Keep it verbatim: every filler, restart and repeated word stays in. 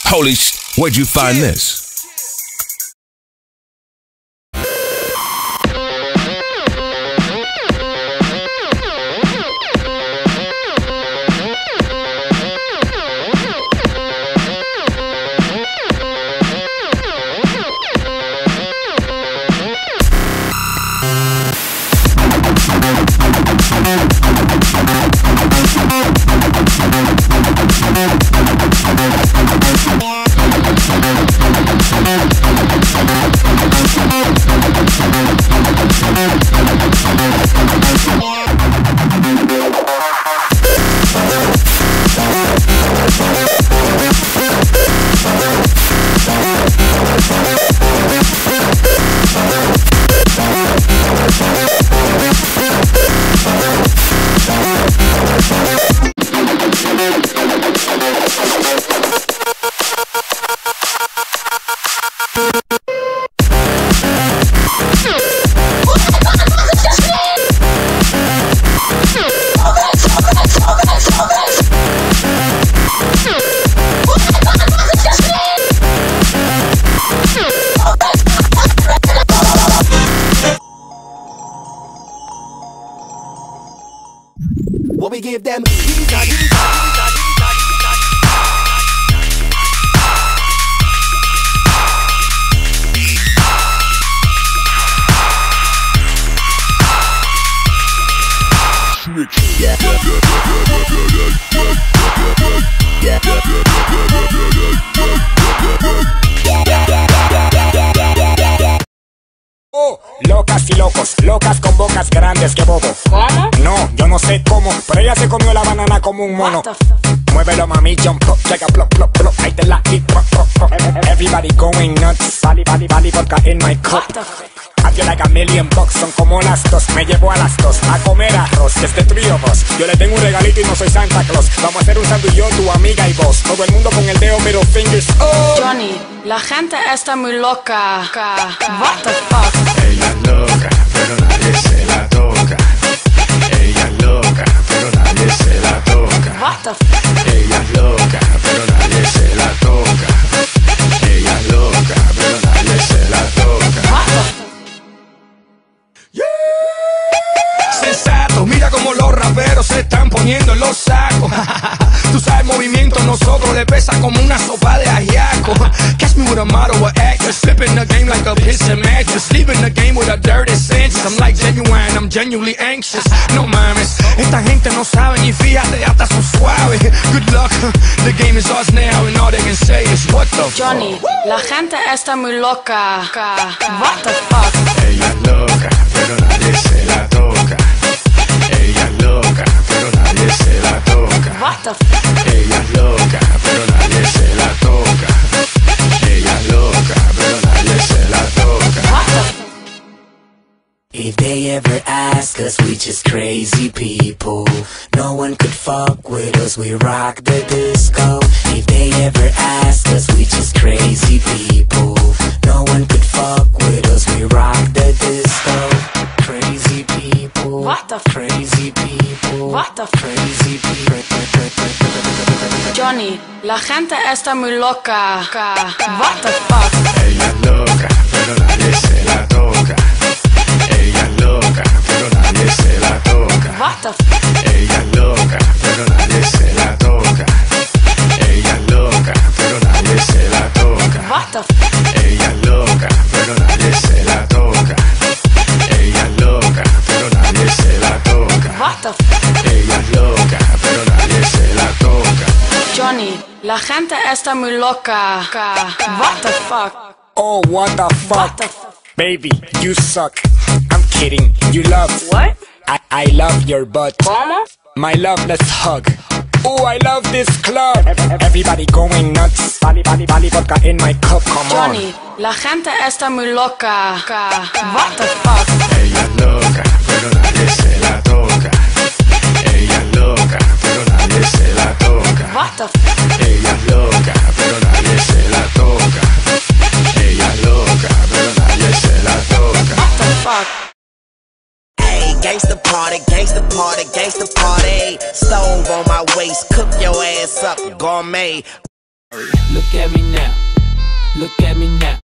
Holy sh! Where'd you find this? What we give them? These are, these are, these are, these are, Oh, locas y locos, locas con bocas grandes, que bobo. ¿Cómo? No, yo no sé cómo, pero ella se comió la banana como un mono. Muévelo, mami, jump up, check up, plop, plop, plop, ahí te la hip, pop, pop, pop. Everybody going nuts, vali, vali, vali, vodka in my cup. I feel like a million bucks, son como las dos. Me llevo a las dos a comer arroz, que este trío vos. Yo le tengo un regalito y no soy Santa Claus. Vamos a hacer un sándwich yo, tu amiga y vos. Todo el mundo con el dedo middle fingers. Oh. Johnny, la gente está muy loca. What the fuck? Ella es loca, pero nadie se la toca. Ella es loca, pero nadie se la toca. What the fuck? Ella es loca, pero nadie se la toca. Ella es loca, pero nadie se la toca. What the fuck? Sensato, mira como los raperos se están poniendo en los sacos. Tú sabes movimiento, nosotros le pesa como una sopa de ajiaco. Catch me with a model or actor, slipping the game like a piss and mattress, leaving the game with a dirty sense. I'm like genuine, I'm genuinely anxious. No mames, esta gente no sabe ni fíjate, hasta son suaves. Good luck, the game is ours now and all they can say is what the fuck. Johnny, la gente está muy loca. What the fuck? Ella es loca, pero nadie se la toca. Ella es loca, pero nadie se la toca. What the fuck? Ella es loca, pero nadie se la toca. Ella es loca, pero nadie se la toca. What the fuck? If they ever ask us, we just crazy people. No one could fuck with us, we rock the disco. If they ever ask us, we just crazy people. No one could fuck with us, we rock the disco. Crazy people. What the f- Crazy people. What the f- Crazy people. Johnny, la gente está muy loca. What the fuck? Ella es loca, pero nadie se la toca. Ella es loca, pero nadie se la toca. What the fuck? Ella es loca, pero nadie se la toca. Ella es loca, pero nadie se la toca. What the fuck? Ella es loca, pero nadie se la toca. Ella es loca, pero nadie se la toca. What the fuck? Ella es loca, pero nadie se la toca. Johnny, la gente está muy loca. What the fuck? Oh, what the fuck? What the fuck? Baby, you suck. I'm kidding, you love. What? I, I love your butt. ¿Cómo? My love, let's hug. Oh, I love this club. Everybody going nuts. Vali, vali, vali, vodka in my cup, come on. Johnny, la gente está muy loca. What the fuck? Ella es loca, pero nadie se la toca. Ella es loca, pero nadie se la toca. What the fuck? Ella es loca, pero nadie se la toca. Ella es loca, pero nadie se la toca. What the fuck? Hey, gangsta party, gangsta party, gangsta party. Stove on my waist, cook your ass up, gourmet. Look at me now, look at me now.